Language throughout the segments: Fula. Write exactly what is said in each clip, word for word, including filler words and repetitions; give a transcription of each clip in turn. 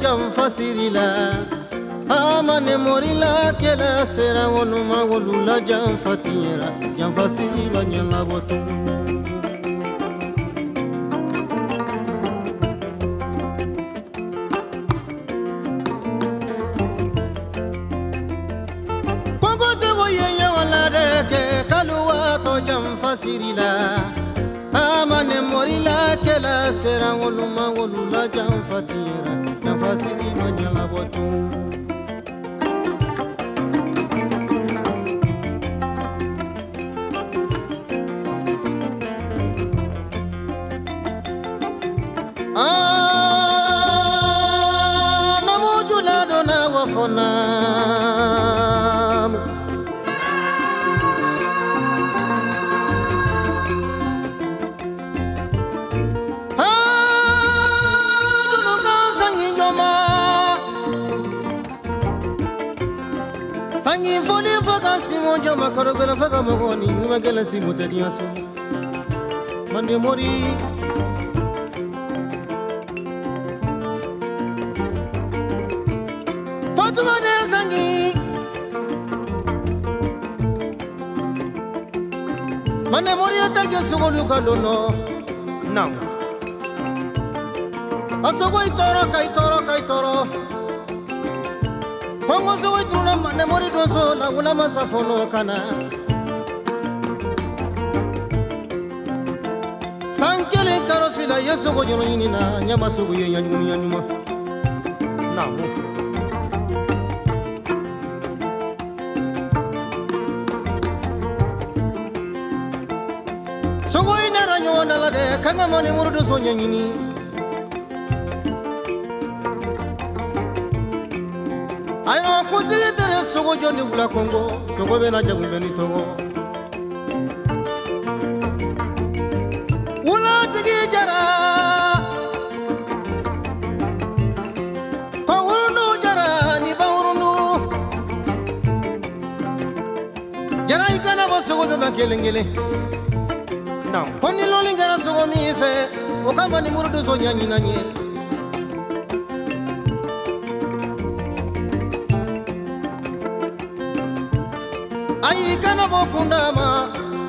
janfa sirila amane morila kela sera wonuma wolula janfa tiyera janfa sirila nyala boto kongo se woyenya wala de kaluwa to janfa sirila amane morila kela sera wonuma wolula janfa tiyera janfa sirila nyala boto ah namo julado na wafona sangi foli faga simo jama karogala faga mogoni magala simo tadiaso mande mori Fatuma de sangi mande mori atake sogolu kalono nam asogo itoro kai toro kai toro Kongo so ituna mane mori doso la wala masafono kana Sankele karofila yeso go jono nyina nyama sugu ye nyanyuma nyanyuma Namu Sogo ina ranyo na la de kanga mane mori doso nyanyini Ayo kunti tere sogo joni wula Kongo sogo bena jabu beni togo wula tigi jara ko wurunu jara ni ba wurunu jara ikana ba sogo bema kelengele nam koni loli ngara sogo mi fe o kama ni murudu so nyanyi nanye Ai kana bokuna ma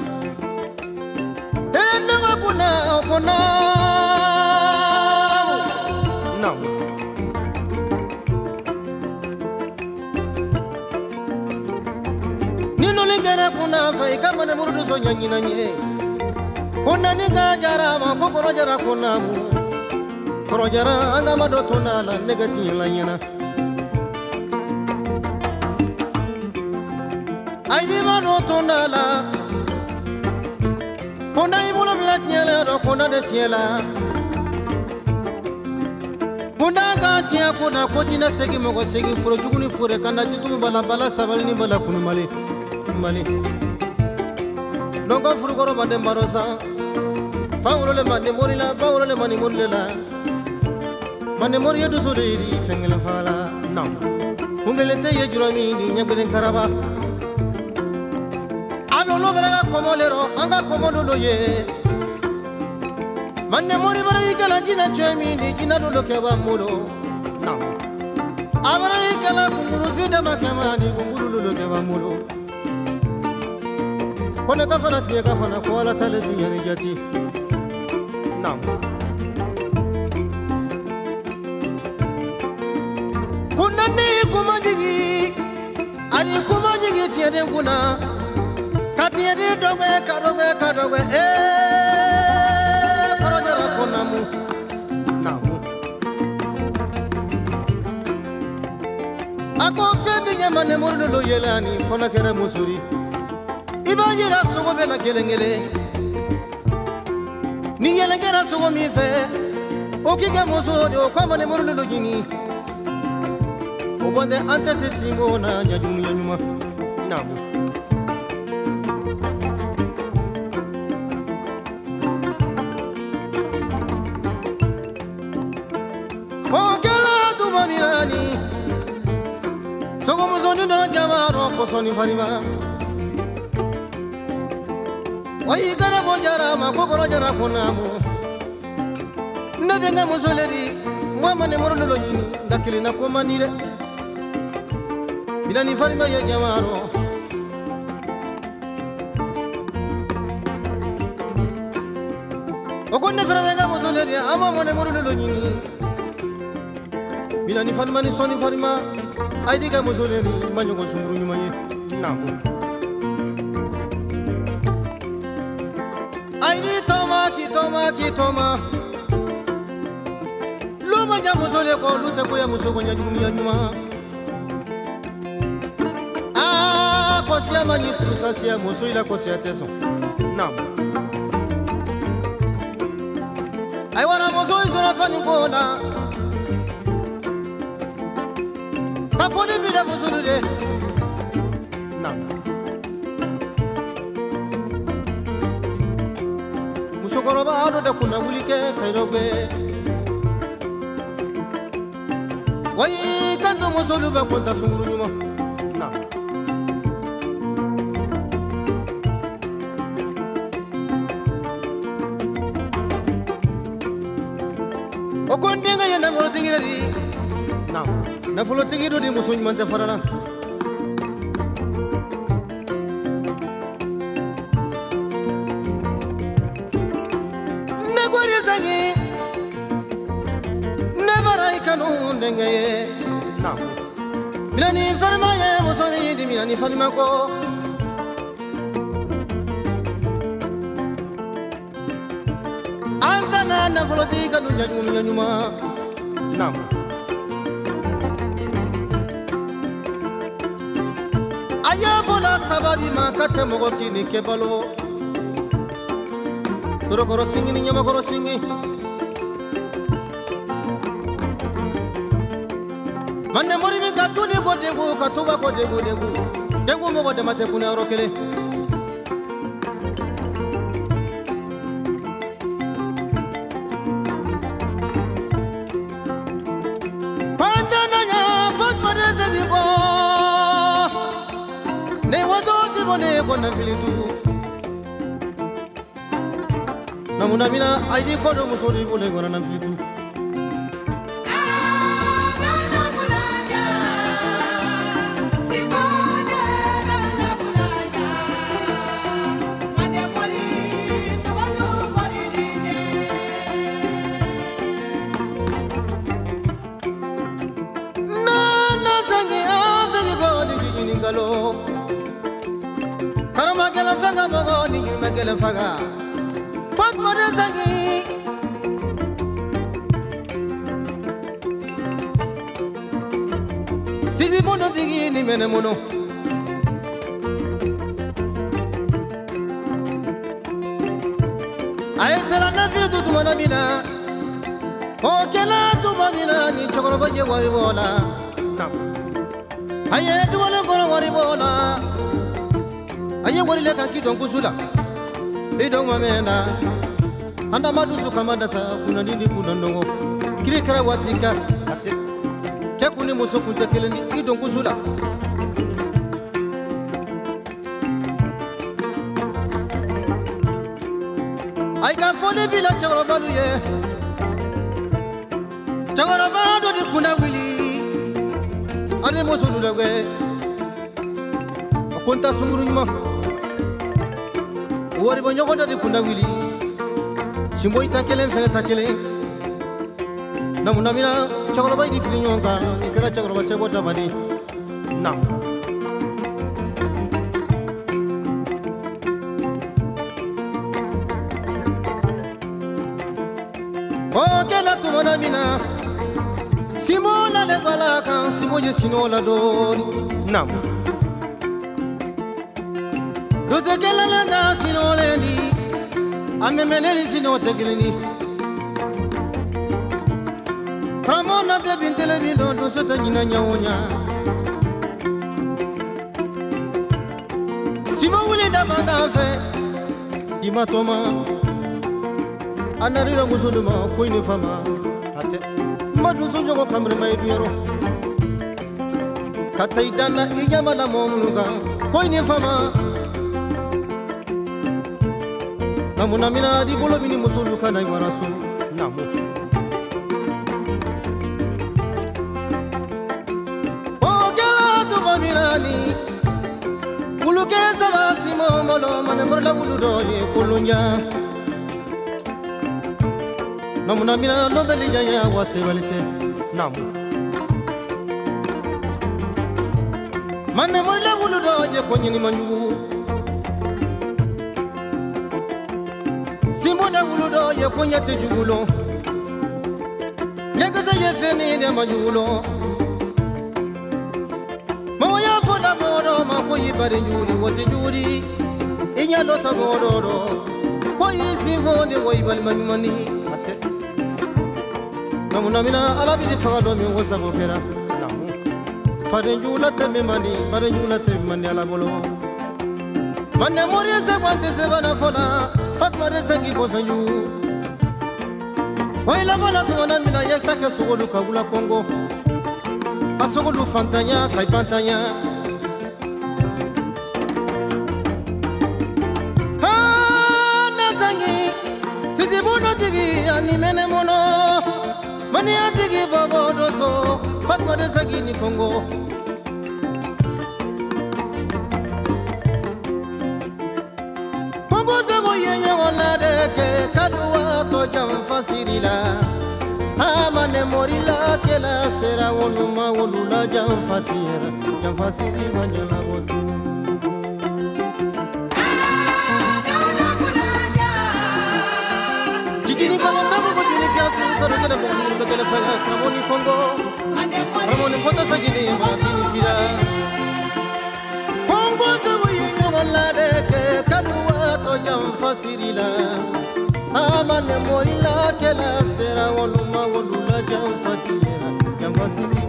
ena bokuna okuna nam nino lingara kuna fa kama na murudu so nyanyi nanye kuna ni gajara ma kokoro jara kuna mu koro jara anga madotuna la negati la nyana Aidi mano tonala Kona ibulo blatnyela do kona de tiela Kona ga tia kona kodina segi mogo segi furo juguni fure kana jutumu bala bala sabal ni bala kunu male male Nongo furu goro bande marosa Fawro le mande morila bawro le mani morlela Mande moriya do so de ri fengela fala nam Ungelete ye jurami ni nyabren karaba Ano beraga komolero anga komolo ye manne mori bara ikala jina chemi ni jina do keba mulo nam abara ikala kunguru fida makama ni kunguru lo keba mulo kone kafana tiya kafana ko ala tale dunyari jati nam kunani kumajigi ani kumajigi tiya den kuna Katiye di dogwe kadogwe kadogwe eh karojara konamu namu Ako febi nyamane murdo lo yelani fona kere musuri Ibajira sogo bela gelengele Ni yelengera sogo mi fe Okige musuri okwamane murdo lo jini Obonde ante sitimo na nyajunu nyanyuma namu Mirani Sogo muzoni no jamaro kosoni farima Wai kana bonjara ma kokoro jara konamu Nabenga musoleri wa mane moro lo nyini ngakile na ko manire bila ni farima ya jamaro okonne farama mo soleri ama mane moro lo nyini bila ni farima ni soni farima ay diga mo soleri manyo ko sumuru nyuma ye namu ay ni toma ki toma ki toma luma nya mo sole ko lute ko ya mo sogo nya jugumi nyuma ah ko sia mani fusa sia mo so ila ko sia teso namu ay wana mo so isona fani ko na ta foni bi da mo so de namu musokoro ba ado da kuna wulike kairogbe wai kanto musolu ba konta sunguru nyuma na o kondenga yana folo tingira di na na folo tingido di musoñ mante farana dengaye na milani farma ye mosoni di milani farma ko antana na foloti kanu nyaju nyuma na aya fola sababi makate mogoti ni kebalo toro koro singi ni nyama koro singi manne mori mi gatuni ko degu katuba ko degu degu degu mo ko demate kuna rokele pandana nya fot made segi ko ne wato sibone ko na filitu namuna mina aidi ko do musodi ko le ngona na filitu karama gela faga mogo ni me gela faga fak mare sangi sisi bono digi ni mene mono ay sala na fil tu tumana mina o kela tu mamina ni chokoro baje wari bola nam aye tu wala kono wari bola aye wari le kan ki don kusula e don mamena anda maduzu kamanda sa kuna nini kuna ndongo kire kara watika ate ke kuni muso kunte keleni i don kusula ay ka fone bila chawra balu ye chawra bado di kuna wili ade muso lulawe konta sunguru nyuma wari bo nyogonda di kuna wili simbo itakele fere takele namuna mina chakoro bay di fili nyonga ikara chakoro ba sebo tabani nam o kela tumana mina simbo la le bala kan simbo je sinola doni nam doze kela la na sinolendi ame meneli sino tegelini Ramona de bintele bindo do sota nyina nyawonya Sima wuli da banga fe Dima toma Anarira musuluma koine fama Ate Madu sunjogo kamre mai duyero Kataidana inyama la momnuga koine fama Namuna mina di bolo mini musulu kana warasu namu mirani Kuluke saba simo molo mane morla wulu doye kulunja Namuna mina no beli jaya wase walite Namu Mane morla wulu doye konyini manju Simona wulu doye konyate jugulo Nyagaza ye feni de majulo Moya fola moro ma koyi bare njuri wote juri Inya lota mororo Koyi simfoni woyi bal manmani Ate Namuna mina alabi di fagalo mi wosa bokera Namu Fare njula teme mani bare njula teme mani alabolo Mane mori se kwante se bana fola Fatma de sangi bofenju Oy la bana tuna mina yelta ke sogolu kagula Kongo Asogolu fantanya kay pantanya Ha na sangi Sisi bono tigi ani mene mono Mani atigi babo doso Fatma de sangi ni Kongo Kongo sego yenye ona deke kaduwa to jam fasirila Amane morila kela sera wonu ma wonu la jam fatira jam fasiri manjala botu Jijini kama tamu ko jini kiasu karo kena boni mbekele faya kramoni Kongo Ramoni fota sagini ma bini fira Kongo sego yenye ona deke kaduwa to jam fasirila Amane morila kela sera wonu ma wonu la jam fatira jam fasiri